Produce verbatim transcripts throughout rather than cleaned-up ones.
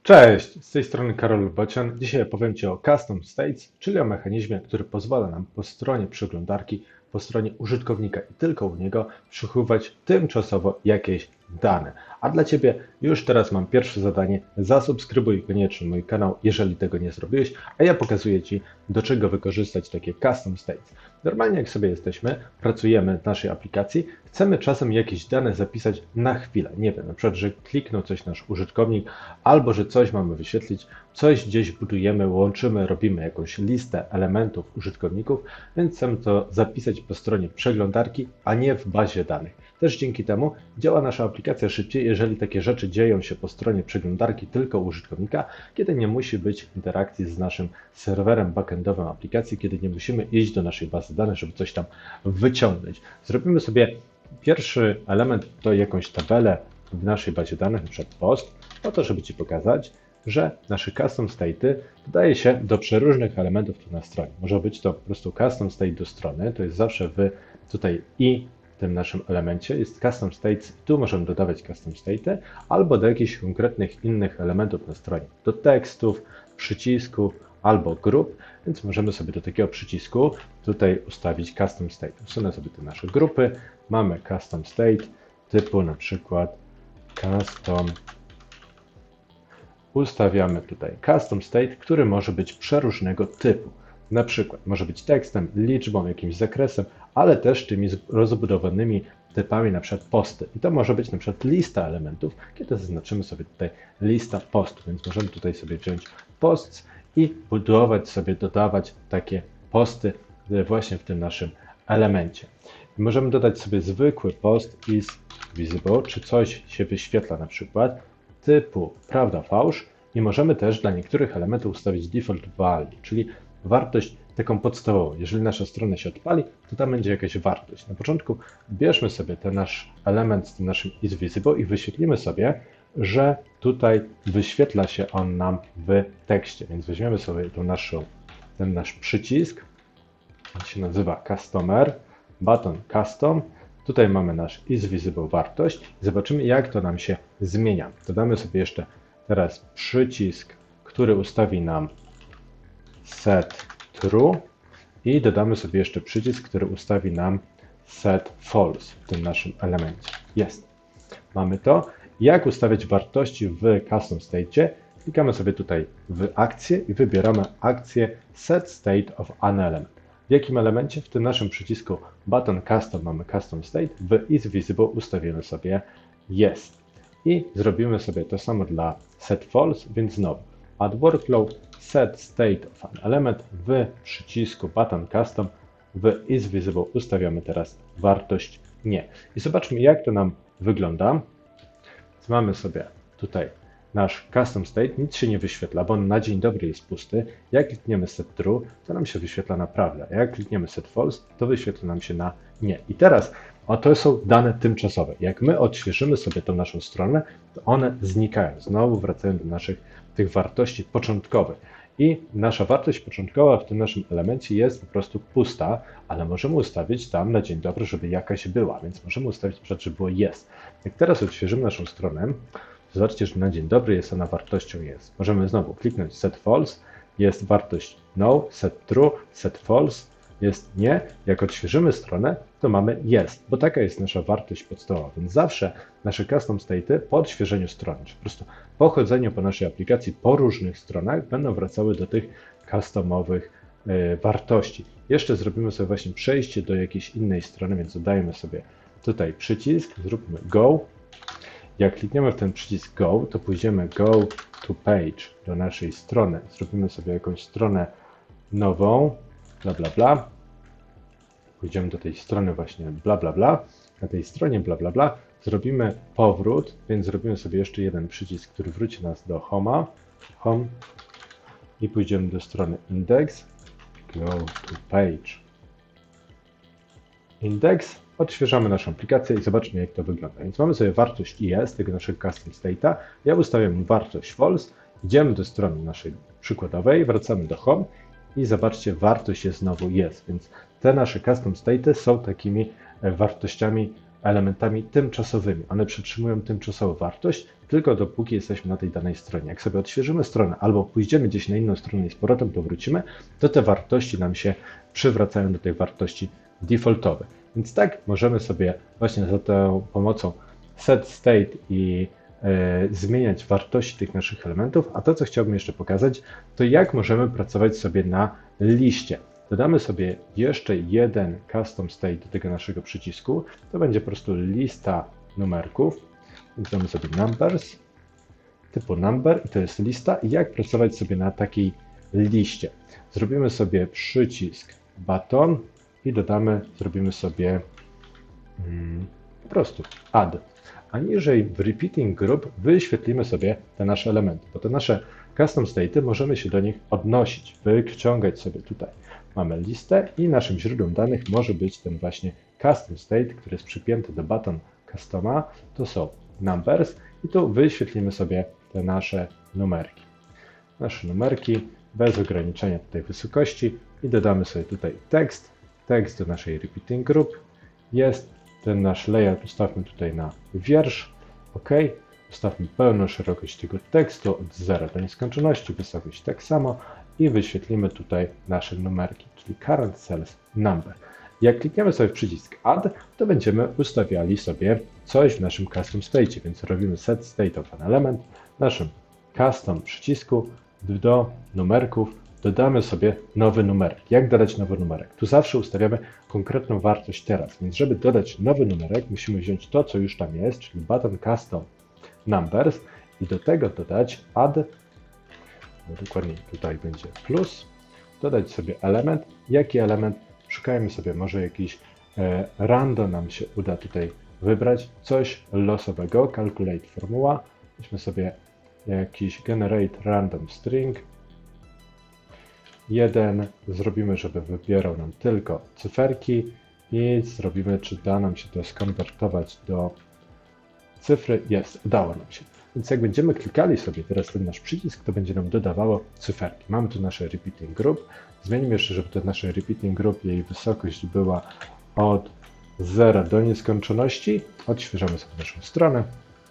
Cześć, z tej strony Karol Bocian. Dzisiaj opowiem Ci o Custom States, czyli o mechanizmie, który pozwala nam po stronie przeglądarki, po stronie użytkownika i tylko u niego przechowywać tymczasowo jakieś dane. A dla Ciebie już teraz mam pierwsze zadanie. Zasubskrybuj koniecznie mój kanał, jeżeli tego nie zrobiłeś, a ja pokazuję Ci, do czego wykorzystać takie Custom States. Normalnie jak sobie jesteśmy, pracujemy w naszej aplikacji, chcemy czasem jakieś dane zapisać na chwilę. Nie wiem, na przykład, że kliknął coś nasz użytkownik, albo że coś mamy wyświetlić, coś gdzieś budujemy, łączymy, robimy jakąś listę elementów użytkowników, więc chcemy to zapisać po stronie przeglądarki, a nie w bazie danych. Też dzięki temu działa nasza aplikacja szybciej, jeżeli takie rzeczy dzieją się po stronie przeglądarki tylko użytkownika, kiedy nie musi być interakcji z naszym serwerem backendowym aplikacji, kiedy nie musimy iść do naszej bazy danych, żeby coś tam wyciągnąć. Zrobimy sobie pierwszy element, to jakąś tabelę w naszej bazie danych, np. post, po to, żeby Ci pokazać, że nasze custom state'y dodaje się do przeróżnych elementów tu na stronie. Może być to po prostu custom state do strony, to jest zawsze w tutaj i w tym naszym elemencie jest custom states, tu możemy dodawać custom state'y, albo do jakichś konkretnych innych elementów na stronie, do tekstów, przycisków, albo grup, więc możemy sobie do takiego przycisku tutaj ustawić custom state. Usunę sobie te nasze grupy, mamy custom state typu na przykład custom. Ustawiamy tutaj custom state, który może być przeróżnego typu. Na przykład może być tekstem, liczbą, jakimś zakresem, ale też tymi rozbudowanymi typami, na przykład posty. I to może być na przykład lista elementów, kiedy zaznaczymy sobie tutaj lista postów, więc możemy tutaj sobie wziąć posts i budować sobie, dodawać takie posty właśnie w tym naszym elemencie. I możemy dodać sobie zwykły post is visible, czy coś się wyświetla na przykład typu prawda, fałsz i możemy też dla niektórych elementów ustawić default value, czyli wartość taką podstawową. Jeżeli nasza strona się odpali, to tam będzie jakaś wartość. Na początku bierzmy sobie ten nasz element z tym naszym is visible i wyświetlimy sobie, że tutaj wyświetla się on nam w tekście. Więc weźmiemy sobie tą naszą, ten nasz przycisk, on się nazywa Customer, button Custom. Tutaj mamy nasz is visible wartość i zobaczymy, jak to nam się zmienia. Dodamy sobie jeszcze teraz przycisk, który ustawi nam set true i dodamy sobie jeszcze przycisk, który ustawi nam set false w tym naszym elemencie. Jest. Mamy to. Jak ustawiać wartości w custom state? Klikamy sobie tutaj w akcję i wybieramy akcję set state of an element. W jakim elemencie? W tym naszym przycisku button custom mamy custom state, w is visible ustawimy sobie jest. I zrobimy sobie to samo dla set false, więc znowu add workload, set state of an element, w przycisku button custom, w is visible ustawiamy teraz wartość nie. I zobaczmy, jak to nam wygląda. Więc mamy sobie tutaj nasz custom state, nic się nie wyświetla, bo on na dzień dobry jest pusty. Jak klikniemy set true, to nam się wyświetla na prawdę. Jak klikniemy set false, to wyświetla nam się na nie. I teraz, o to są dane tymczasowe. Jak my odświeżymy sobie tą naszą stronę, to one znikają. Znowu wracają do naszych tych wartości początkowych. I nasza wartość początkowa w tym naszym elemencie jest po prostu pusta, ale możemy ustawić tam na dzień dobry, żeby jakaś była, więc możemy ustawić na przykład, żeby było jest. Jak teraz odświeżymy naszą stronę, zobaczcie, że na dzień dobry jest ona wartością jest. Możemy znowu kliknąć set false, jest wartość no, set true, set false, jest nie. Jak odświeżymy stronę, to mamy jest, bo taka jest nasza wartość podstawowa. Więc zawsze nasze custom state'y po odświeżeniu strony, czy po prostu po chodzeniu po naszej aplikacji po różnych stronach będą wracały do tych customowych y, wartości. Jeszcze zrobimy sobie właśnie przejście do jakiejś innej strony, więc dodajmy sobie tutaj przycisk, zróbmy go. Jak klikniemy w ten przycisk Go, to pójdziemy Go to Page do naszej strony. Zrobimy sobie jakąś stronę nową, bla bla bla. Pójdziemy do tej strony właśnie bla bla bla. Na tej stronie bla bla bla zrobimy powrót, więc zrobimy sobie jeszcze jeden przycisk, który wróci nas do Home'a. Home. I pójdziemy do strony Index. Go to Page. Index. Odświeżamy naszą aplikację i zobaczmy, jak to wygląda. Więc mamy sobie wartość is, tego naszego custom state'a. Ja ustawiam wartość false. Idziemy do strony naszej przykładowej, wracamy do home i zobaczcie, wartość jest znowu jest. Więc te nasze custom state'y są takimi wartościami elementami tymczasowymi. One przetrzymują tymczasową wartość tylko dopóki jesteśmy na tej danej stronie. Jak sobie odświeżymy stronę albo pójdziemy gdzieś na inną stronę i z powrotem powrócimy, to te wartości nam się przywracają do tej wartości defaultowej. Więc tak możemy sobie właśnie za tą pomocą setState i e, zmieniać wartości tych naszych elementów. A to, co chciałbym jeszcze pokazać, to jak możemy pracować sobie na liście. Dodamy sobie jeszcze jeden custom state do tego naszego przycisku. To będzie po prostu lista numerków. Więc damy sobie numbers, typu number i to jest lista. I jak pracować sobie na takiej liście? Zrobimy sobie przycisk button i dodamy, zrobimy sobie hmm, po prostu add. A niżej w repeating group wyświetlimy sobie te nasze elementy, bo te nasze custom state możemy się do nich odnosić, wyciągać sobie tutaj. Mamy listę i naszym źródłem danych może być ten właśnie custom state, który jest przypięty do button customa. To są numbers i tu wyświetlimy sobie te nasze numerki. Nasze numerki bez ograniczenia tutaj wysokości i dodamy sobie tutaj tekst. Tekst do naszej repeating group. Jest ten nasz layout, ustawmy tutaj na wiersz. OK. Ustawmy pełną szerokość tego tekstu od zera do nieskończoności, wysokość tak samo i wyświetlimy tutaj nasze numerki, czyli current cells number. Jak klikniemy sobie w przycisk add, to będziemy ustawiali sobie coś w naszym custom state, więc robimy set state of an element. W naszym custom przycisku do numerków dodamy sobie nowy numerek. Jak dodać nowy numerek? Tu zawsze ustawiamy konkretną wartość teraz, więc żeby dodać nowy numerek, musimy wziąć to, co już tam jest, czyli button custom numbers i do tego dodać add, no dokładnie tutaj będzie plus, dodać sobie element. Jaki element? Szukajmy sobie, może jakiś e, random nam się uda tutaj wybrać, coś losowego, calculate formuła, weźmy sobie jakiś generate random string, jeden, zrobimy, żeby wybierał nam tylko cyferki i zrobimy, czy da nam się to skonwertować do cyfry. Jest, udało nam się. Więc jak będziemy klikali sobie teraz ten nasz przycisk, to będzie nam dodawało cyferki. Mamy tu nasze repeating group. Zmienimy jeszcze, żeby to nasze repeating group, jej wysokość była od zera do nieskończoności. Odświeżamy sobie naszą stronę.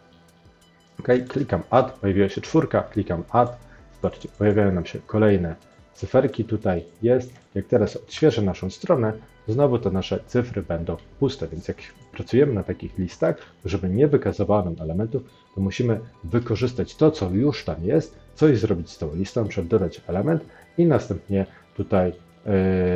OK, klikam add, pojawiła się czwórka, klikam add. Zobaczcie, pojawiają nam się kolejne cyferki. Tutaj jest. Jak teraz odświeżę naszą stronę, znowu te nasze cyfry będą puste, więc jak pracujemy na takich listach, żeby nie wykazywało nam elementów, to musimy wykorzystać to, co już tam jest, coś zrobić z tą listą, żeby dodać element i następnie tutaj yy,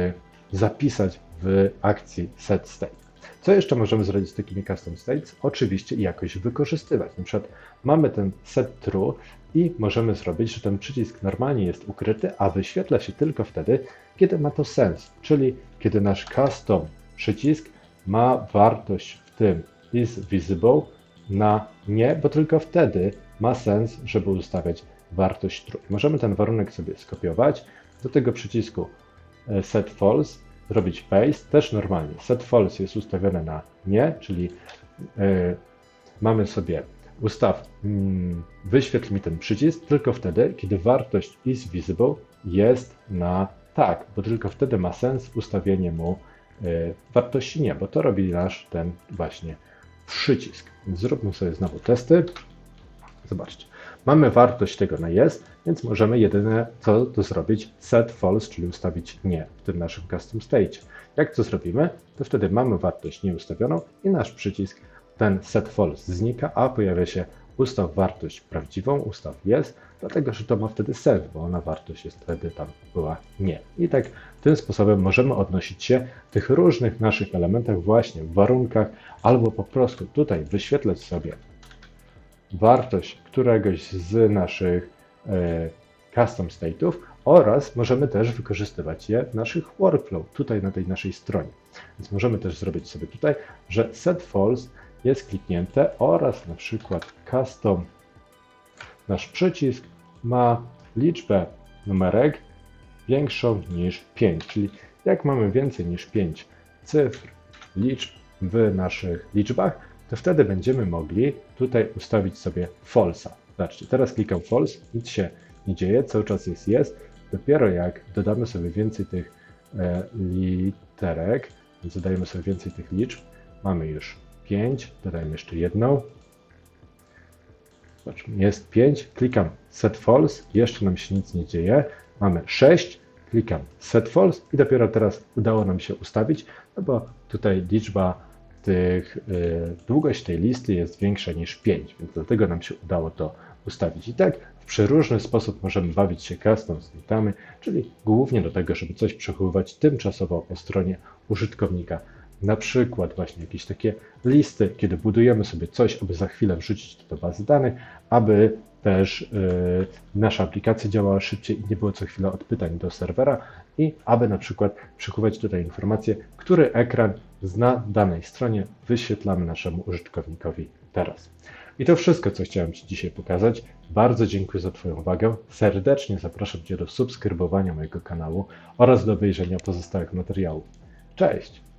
zapisać w akcji setState. Co jeszcze możemy zrobić z takimi custom states? Oczywiście jakoś wykorzystywać. Na przykład mamy ten setTrue i możemy zrobić, że ten przycisk normalnie jest ukryty, a wyświetla się tylko wtedy, kiedy ma to sens, czyli kiedy nasz custom przycisk ma wartość w tym is visible na nie, bo tylko wtedy ma sens, żeby ustawiać wartość true. Możemy ten warunek sobie skopiować do tego przycisku set false, zrobić paste, też normalnie. Set false jest ustawione na nie, czyli yy, mamy sobie ustaw, yy, wyświetl mi ten przycisk tylko wtedy, kiedy wartość is visible jest na tak, bo tylko wtedy ma sens ustawienie mu yy, wartości nie, bo to robi nasz ten właśnie przycisk. Więc zróbmy sobie znowu testy. Zobaczcie, mamy wartość tego na jest, więc możemy jedyne co to zrobić set false, czyli ustawić nie w tym naszym custom state. Jak to zrobimy, to wtedy mamy wartość nieustawioną i nasz przycisk ten set false znika, a pojawia się ustaw wartość prawdziwą, ustaw jest, dlatego że to ma wtedy sens, bo ona wartość jest wtedy tam była nie. I tak tym sposobem możemy odnosić się w tych różnych naszych elementach właśnie w warunkach, albo po prostu tutaj wyświetlać sobie wartość któregoś z naszych e, custom state'ów oraz możemy też wykorzystywać je w naszych workflow, tutaj na tej naszej stronie. Więc możemy też zrobić sobie tutaj, że set false jest kliknięte oraz na przykład custom, nasz przycisk ma liczbę numerek większą niż pięć, czyli jak mamy więcej niż pięć cyfr, liczb w naszych liczbach, to wtedy będziemy mogli tutaj ustawić sobie false'a. Zobaczcie, teraz klikam false, nic się nie dzieje, cały czas jest jest. Dopiero jak dodamy sobie więcej tych e, literek, więc dodajemy sobie więcej tych liczb, mamy już pięć, dodajmy jeszcze jedną. Zobaczmy, jest pięć, klikam set false, jeszcze nam się nic nie dzieje. Mamy sześć, klikam set false i dopiero teraz udało nam się ustawić, no bo tutaj liczba tych, y, długość tej listy jest większa niż pięć, więc dlatego nam się udało to ustawić. I tak w przeróżny sposób możemy bawić się custom state'ami, czyli głównie do tego, żeby coś przechowywać tymczasowo po stronie użytkownika. Na przykład właśnie jakieś takie listy, kiedy budujemy sobie coś, aby za chwilę wrzucić to do bazy danych, aby też yy, nasza aplikacja działała szybciej i nie było co chwilę odpytań do serwera i aby na przykład przechowywać tutaj informację, który ekran na danej stronie wyświetlamy naszemu użytkownikowi teraz. I to wszystko, co chciałem Ci dzisiaj pokazać. Bardzo dziękuję za Twoją uwagę. Serdecznie zapraszam Cię do subskrybowania mojego kanału oraz do obejrzenia pozostałych materiałów. Cześć!